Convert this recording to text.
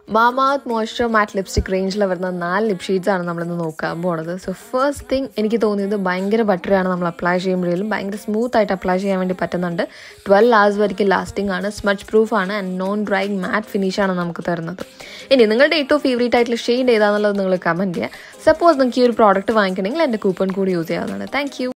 Mamaearth Moisture Matte Lipstick range വരുന്ന 4 lip shades ആണ് നമ്മൾ ഇന്ന് നോക്കാൻ പോകുന്നത്. സോ ഫസ്റ്റ് തിങ് എനിക്ക് തോന്നിയത് ഭയങ്കര ബട്ടറിയാണ് നമ്മൾ അപ്ലൈ ചെയ്യുമ്പോഴും ഭയങ്കര സ്മൂത്ത് ആയിട്ട് അപ്ലൈ ചെയ്യാൻ വേണ്ടി പറ്റുന്നുണ്ട്. 12 hours വരെയ്ക്ക് ലാസ്റ്റിംഗ് ആണ്, സ്മച്ച് പ്രൂഫ് ആണ് and non drying matte finish ആണ് നമുക്ക് തരുന്നത്. ഇനി നിങ്ങളുടെ ഏറ്റവും ഫേവറേറ്റ് ആയിട്ടുള്ള ഷെയ്ഡ് ഏതാണെന്നുള്ളത് നിങ്ങൾ കമൻറ്റ് ചെയ്യുക. സപ്പോസ് നിങ്ങൾക്ക് ഈ ഒരു പ്രോഡക്റ്റ് വാങ്ങിക്കണമെങ്കിൽ എൻ്റെ കൂപ്പൺ കൂടി യൂസ് ചെയ്യാവുന്നതാണ്. Thank U.